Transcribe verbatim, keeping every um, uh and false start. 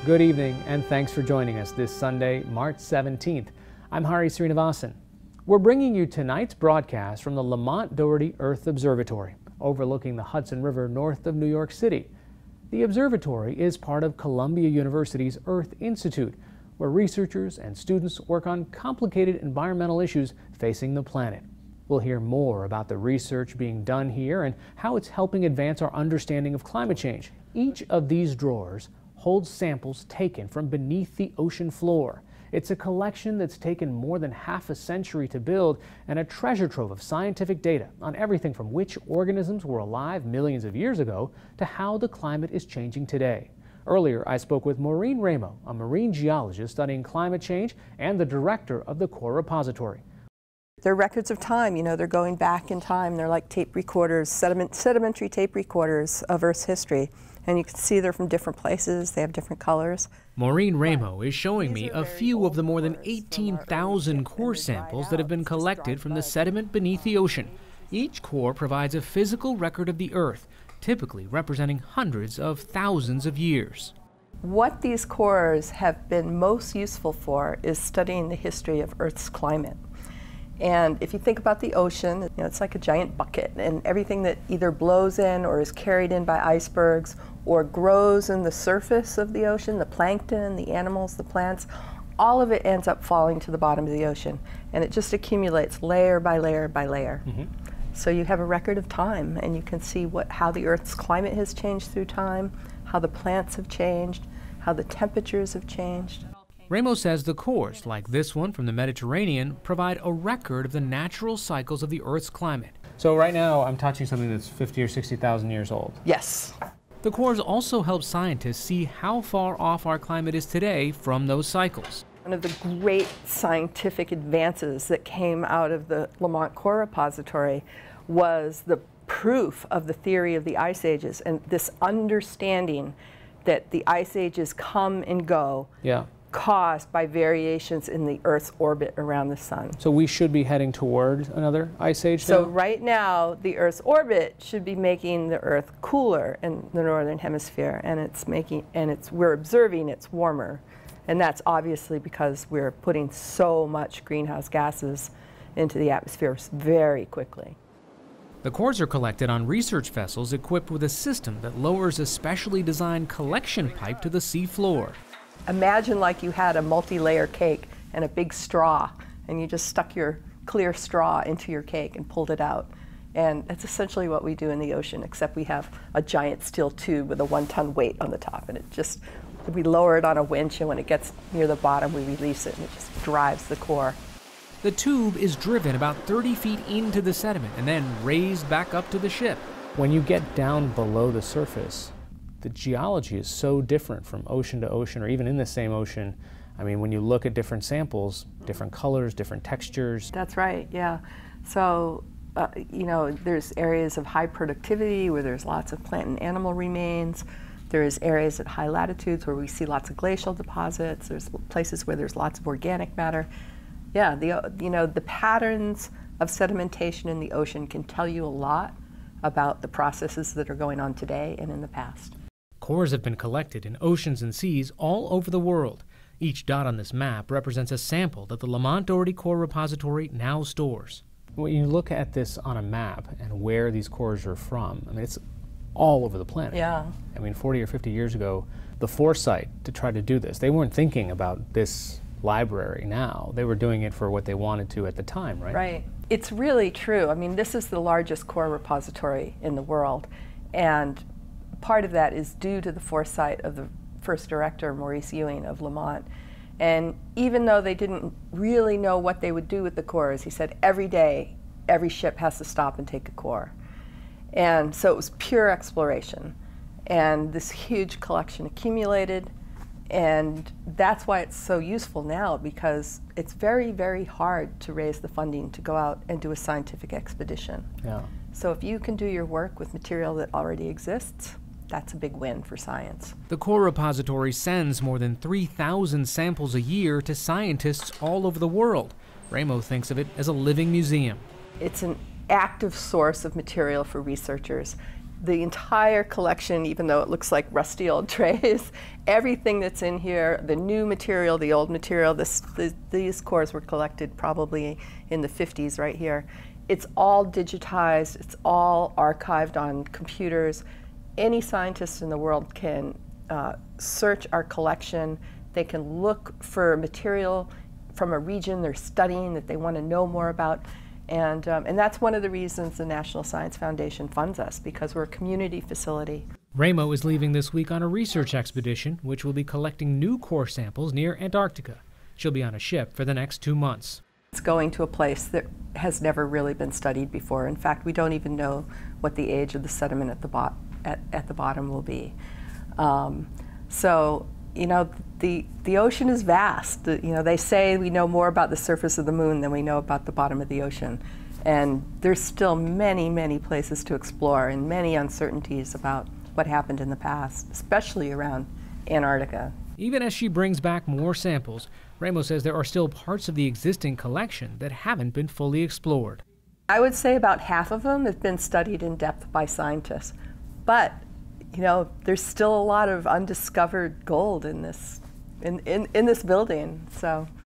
Good evening, and thanks for joining us this Sunday, March seventeenth. I'm Hari Sreenivasan. We're bringing you tonight's broadcast from the Lamont-Doherty Earth Observatory, overlooking the Hudson River north of New York City. The observatory is part of Columbia University's Earth Institute, where researchers and students work on complicated environmental issues facing the planet. We'll hear more about the research being done here and how it's helping advance our understanding of climate change. Each of these drawers holds samples taken from beneath the ocean floor. It's a collection that's taken more than half a century to build and a treasure trove of scientific data on everything from which organisms were alive millions of years ago to how the climate is changing today. Earlier, I spoke with Maureen Raymo, a marine geologist studying climate change and the director of the core repository. They're records of time, you know, they're going back in time. They're like tape recorders, sediment, sedimentary tape recorders of Earth's history. And you can see they're from different places, they have different colors. Maureen Raymo is showing me a few of the more than eighteen thousand core samples that have been collected from the sediment beneath the ocean. Each core provides a physical record of the Earth, typically representing hundreds of thousands of years. What these cores have been most useful for is studying the history of Earth's climate. And if you think about the ocean, you know, it's like a giant bucket, and everything that either blows in or is carried in by icebergs or grows in the surface of the ocean, the plankton, the animals, the plants, all of it ends up falling to the bottom of the ocean. And it just accumulates layer by layer by layer. Mm-hmm. So you have a record of time, and you can see what, how the Earth's climate has changed through time, how the plants have changed, how the temperatures have changed. Raymo says the cores, like this one from the Mediterranean, provide a record of the natural cycles of the Earth's climate. So right now I'm touching something that's fifty or sixty thousand years old. Yes. The cores also help scientists see how far off our climate is today from those cycles. One of the great scientific advances that came out of the Lamont Core Repository was the proof of the theory of the ice ages and this understanding that the ice ages come and go. Yeah. Caused by variations in the Earth's orbit around the sun. So we should be heading toward another ice age So now? Right now, the Earth's orbit should be making the Earth cooler in the northern hemisphere, and it's making, and it's, we're observing it's warmer. And that's obviously because we're putting so much greenhouse gases into the atmosphere very quickly. The cores are collected on research vessels equipped with a system that lowers a specially designed collection pipe to the sea floor. Imagine like you had a multi-layer cake and a big straw, and you just stuck your clear straw into your cake and pulled it out. And that's essentially what we do in the ocean, except we have a giant steel tube with a one-ton weight on the top, and it just, we lower it on a winch, and when it gets near the bottom, we release it, and it just drives the core. The tube is driven about thirty feet into the sediment and then raised back up to the ship. When you get down below the surface, the geology is so different from ocean to ocean, or even in the same ocean. I mean, when you look at different samples, different colors, different textures. That's right, yeah. So, uh, you know, there's areas of high productivity where there's lots of plant and animal remains. There's areas at high latitudes where we see lots of glacial deposits. There's places where there's lots of organic matter. Yeah, the, you know, the patterns of sedimentation in the ocean can tell you a lot about the processes that are going on today and in the past. Cores have been collected in oceans and seas all over the world. Each dot on this map represents a sample that the Lamont-Doherty Core Repository now stores. When you look at this on a map and where these cores are from, I mean, it's all over the planet. Yeah. I mean, forty or fifty years ago, the foresight to try to do this, they weren't thinking about this library now. They were doing it for what they wanted to at the time, right? Right. It's really true. I mean, this is the largest core repository in the world, and part of that is due to the foresight of the first director, Maurice Ewing of Lamont. And even though they didn't really know what they would do with the cores, he said every day, every ship has to stop and take a core. And so it was pure exploration. And this huge collection accumulated, and that's why it's so useful now, because it's very, very hard to raise the funding to go out and do a scientific expedition. Yeah. So if you can do your work with material that already exists, that's a big win for science. The Core Repository sends more than three thousand samples a year to scientists all over the world. Raymo thinks of it as a living museum. It's an active source of material for researchers. the entire collection, even though it looks like rusty old trays, everything that's in here, the new material, the old material, this, the, these cores were collected probably in the fifties right here. It's all digitized, it's all archived on computers. Any scientist in the world can uh, search our collection. They can look for material from a region they're studying that they want to know more about. And, um, and that's one of the reasons the National Science Foundation funds us, because we're a community facility. Raymo is leaving this week on a research expedition, which will be collecting new core samples near Antarctica. She'll be on a ship for the next two months. It's going to a place that has never really been studied before. In fact, we don't even know what the age of the sediment at the, bot at, at the bottom will be. Um, so, you know, the, the ocean is vast. The, you know, they say we know more about the surface of the moon than we know about the bottom of the ocean. And there's still many, many places to explore and many uncertainties about what happened in the past, especially around Antarctica. Even as she brings back more samples, Raymo says there are still parts of the existing collection that haven't been fully explored. I would say about half of them have been studied in depth by scientists. But you know, there's still a lot of undiscovered gold in this, in, in, in this building, so.